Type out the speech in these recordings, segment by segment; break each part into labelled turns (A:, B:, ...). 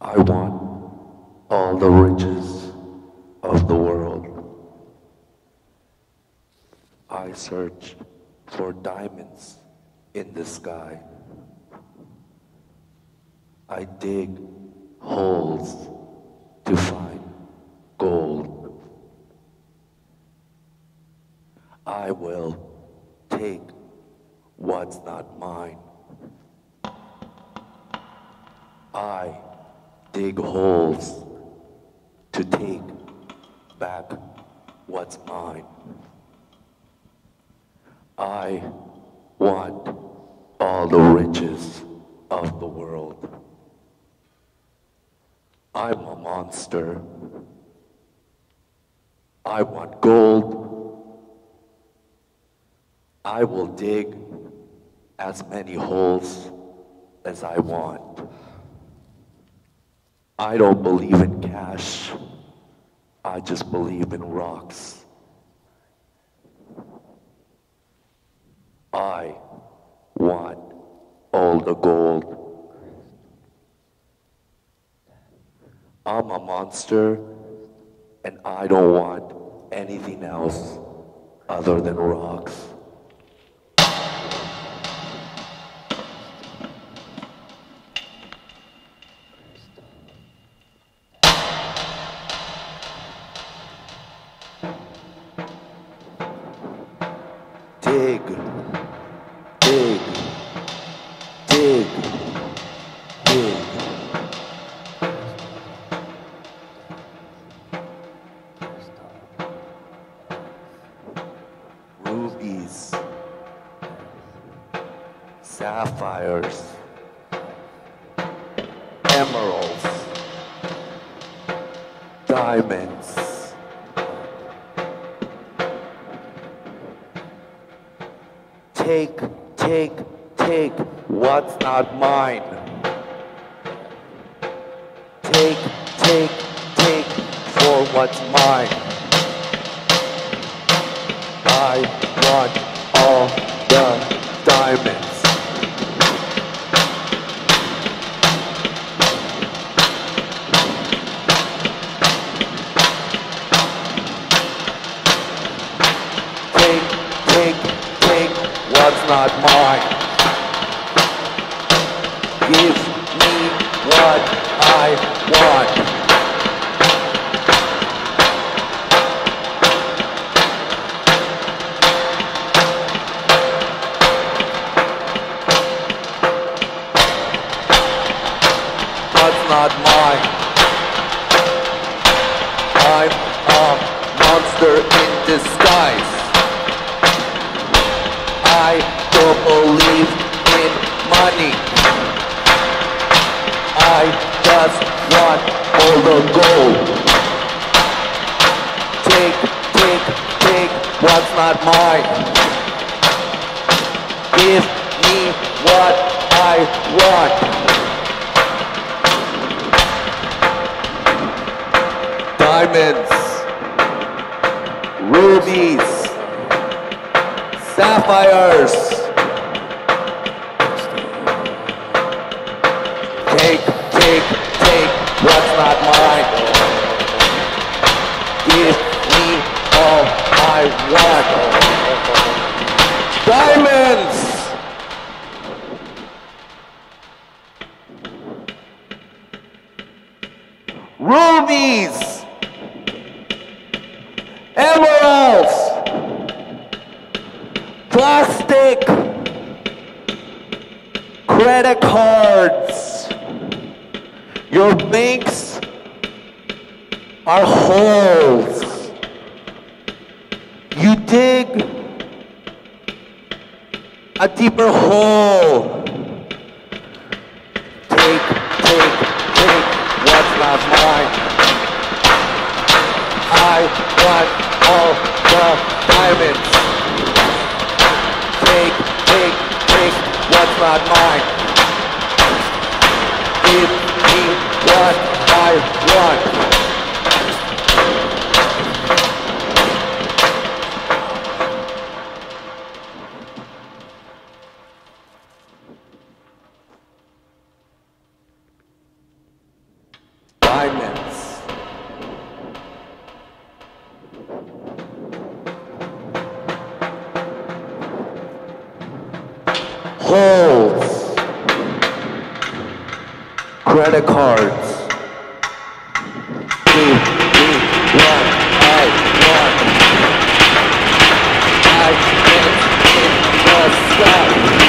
A: I want all the riches of the world. I search for diamonds in the sky. I dig holes to find gold. I will take what's not mine. I dig holes to take back what's mine. I want all the riches of the world. I'm a monster. I want gold. I will dig as many holes as I want. I don't believe in cash. I just believe in rocks. I want all the gold. I'm a monster, and I don't want anything else other than rocks. Dig, dig, dig, dig. Rubies, sapphires, emeralds, diamonds. Take, take, take what's not mine. Take, take, take for what's mine. I want all the diamonds. What's not mine. Give me what I want. What's not mine. I'm a monster in disguise. I don't believe in money. I just want all the gold. Take, take, take what's not mine. Give me what I want. Diamonds, rubies, sapphires. Take, take, take what's not mine. Give me all I want. Diamonds! Rubies! Emeralds! Plastic, credit cards, your banks are holes. You dig a deeper hole. Take, take, take what's not mine. I want all the diamonds. Take, take, take what's not mine. Give me what I want. holes, credit cards. Give me what I want. Diamonds in the sky.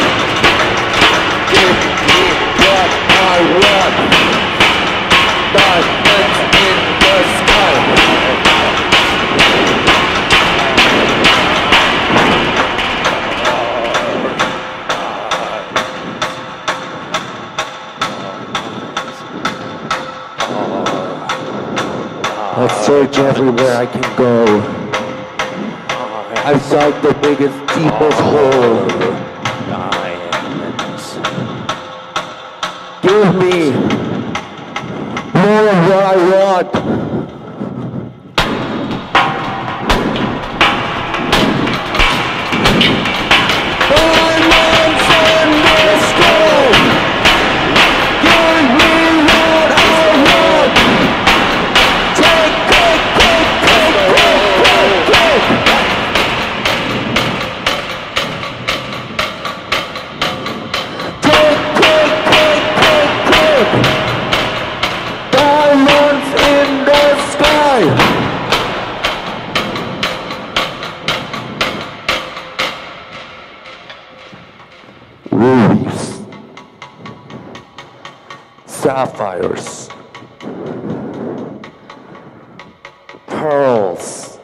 A: Give me what I want. Diamonds in the sky. I search everywhere I can go. I've dug the biggest, deepest hole. Give me more of what I want. Rubies, sapphires, pearls.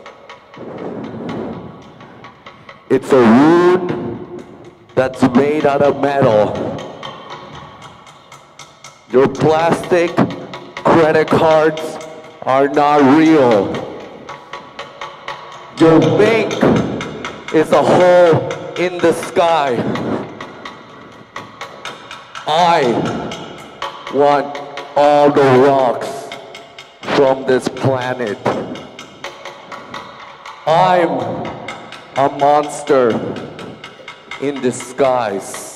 A: It's a rune that's made out of metal. Your plastic credit cards are not real. Your bank is a hole in the sky. I want all the rocks from this planet. I'm a monster in disguise.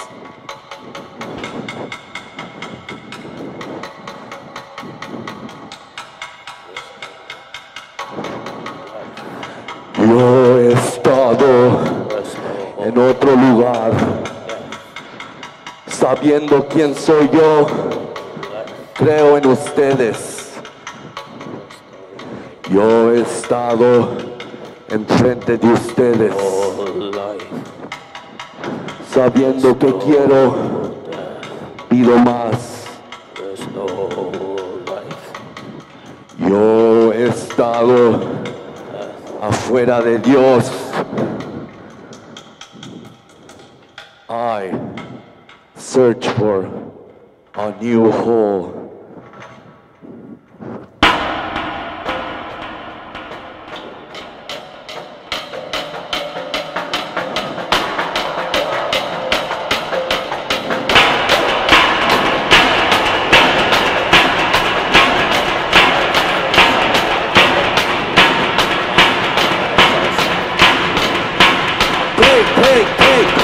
A: Yo he estado en otro lugar, sabiendo quién soy yo. Creo en ustedes. Yo he estado enfrente de ustedes, sabiendo que quiero, pido más. Yo he estado afuera de Dios. I search for a new hole. Take.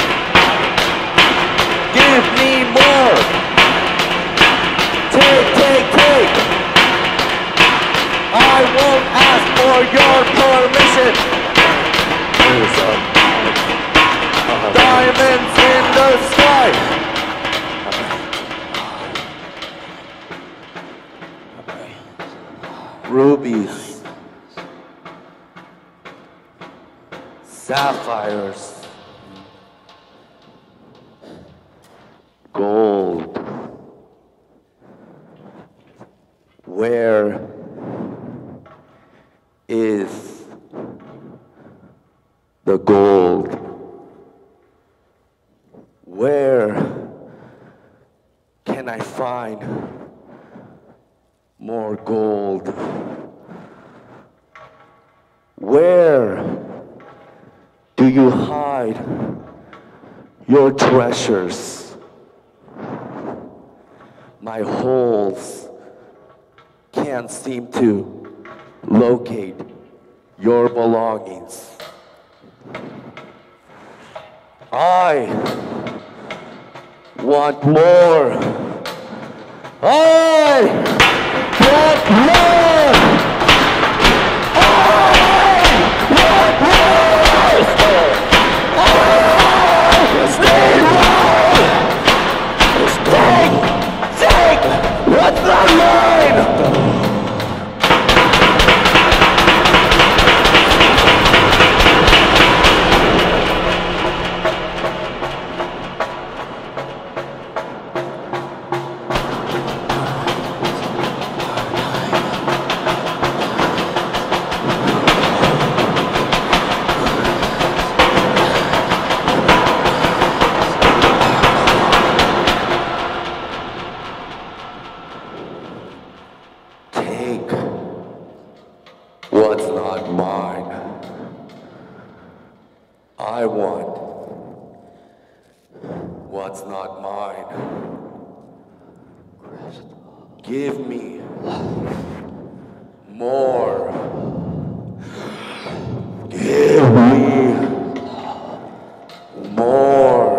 A: Give me more. Take. I won't ask for your permission. Diamonds in the sky. Rubies. Sapphires. Gold. Where is the gold? Where can I find more gold? Where do you hide your treasures? My holes can't seem to locate your belongings. I want more. I want more. I want more. Stay low. mine. I want what's not mine. Give me more. Give me more.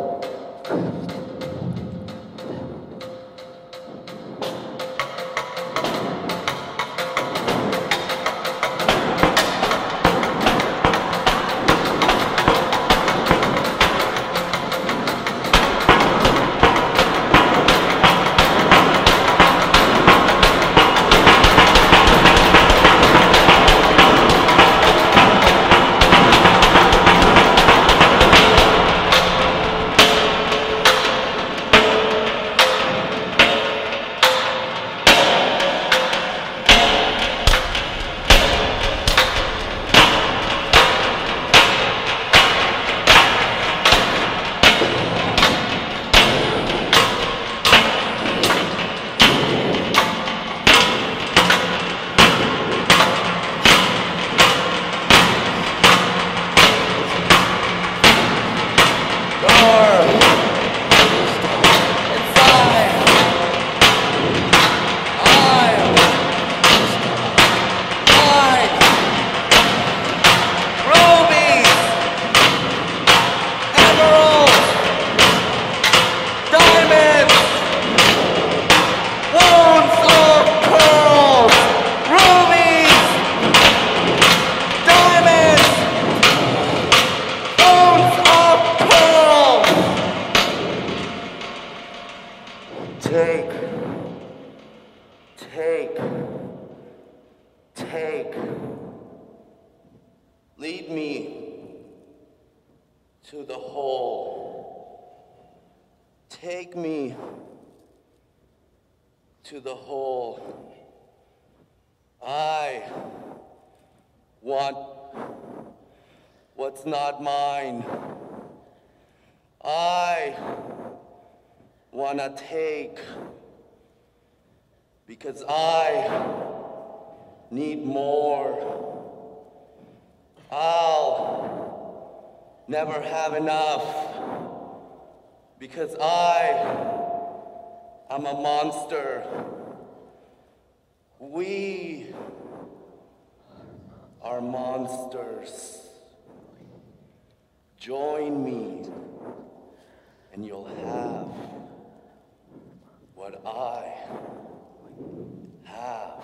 A: Take. Lead me to the hole. Take me to the hole. I want what's not mine. I wanna take because I need more. I'll never have enough because I'm a monster. We are monsters. Join me and you'll have what I have.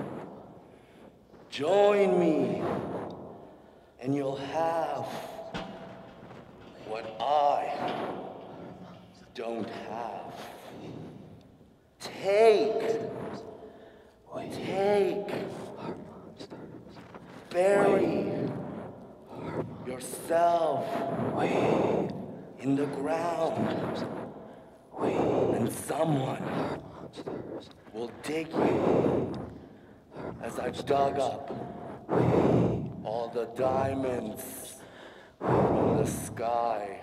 A: Join me and you'll have what I don't have. Take. Bury yourself in the ground, and someone will dig you as I dug up all the diamonds from the sky.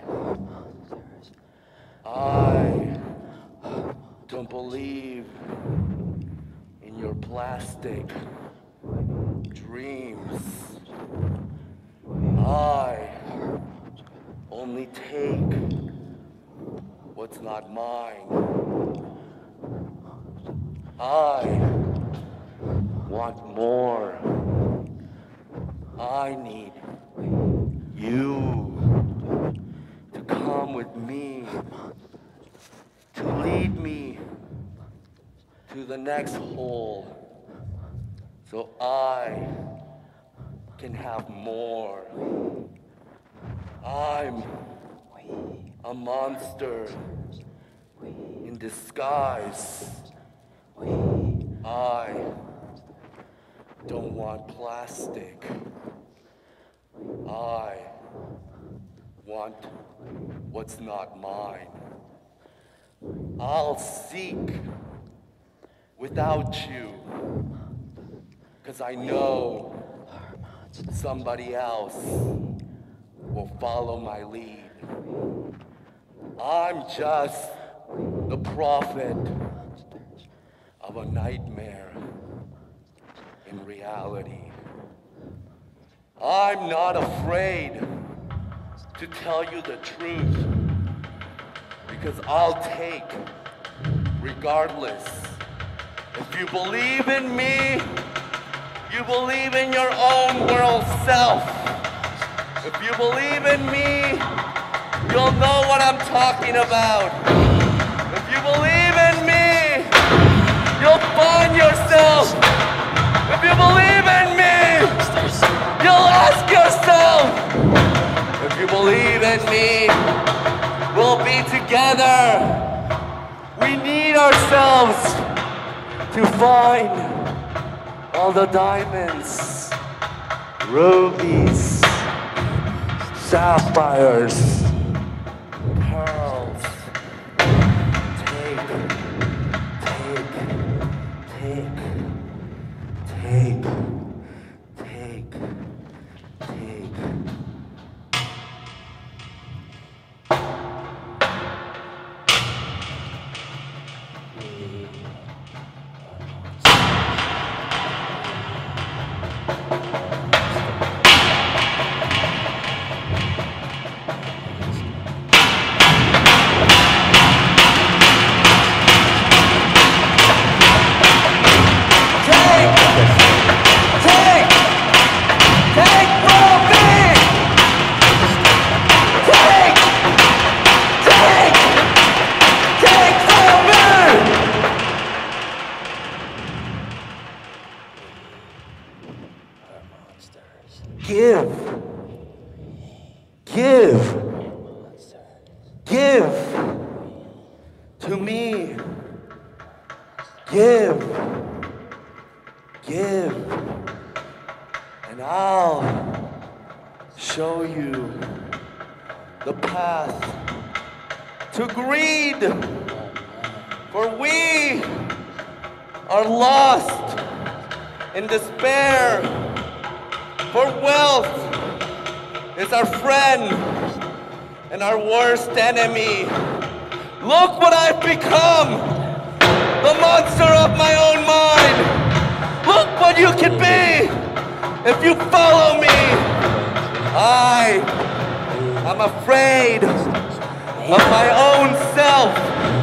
A: I don't believe in your plastic dreams. I only take what's not mine. I want more. I need you to come with me, to lead me to the next hole, so I can have more. I'm a monster in disguise. I don't want plastic. I want what's not mine. I'll seek without you, 'cause I know somebody else will follow my lead. I'm just the prophet of a nightmare in reality. I'm not afraid to tell you the truth, because I'll take regardless. If you believe in me, you believe in your own world self. If you believe in me, you'll know what I'm talking about. If you believe in me, you'll find yourself. If you believe in me, you'll ask yourself. If you believe in me, we'll be together. We need ourselves to find all the diamonds, rubies, sapphires, pearls. Take, take, take, take, take, take. Give to me. Give, and I'll show you the path to greed, for we are lost in despair, for wealth is our friend and our worst enemy. Look what I've become, the monster of my own mind. Look what you can be if you follow me. I am afraid of my own self.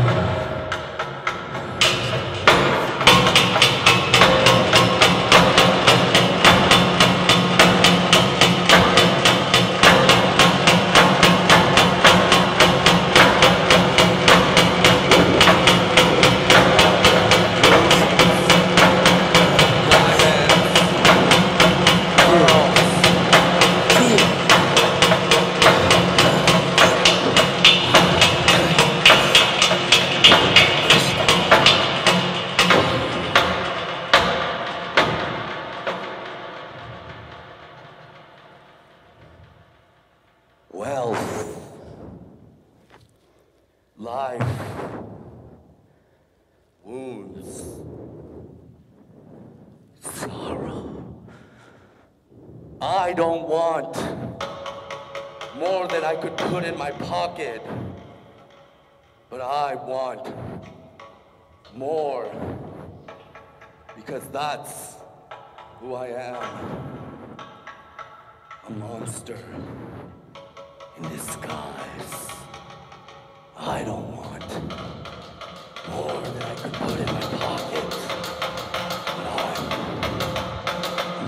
A: Wealth, life, wounds, sorrow. I don't want more than I could put in my pocket, but I want more, because that's who I am, a monster in disguise. I don't want more than I could put in my pocket, but I'm a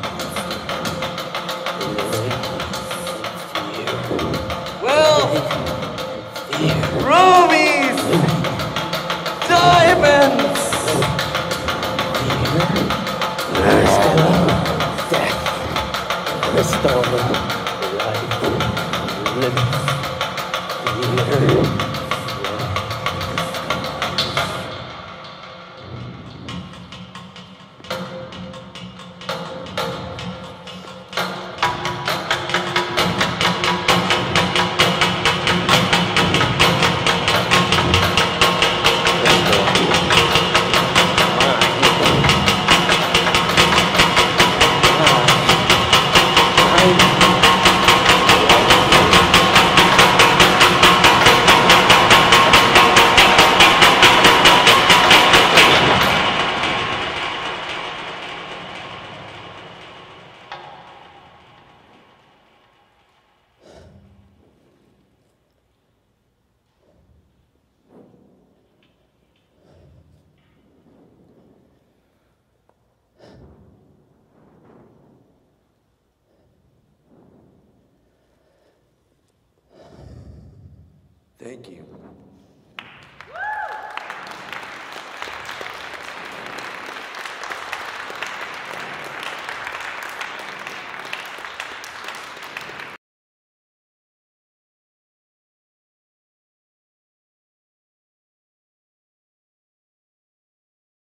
A: monster. Well, rubies, diamonds, death, restore.
B: Thank you.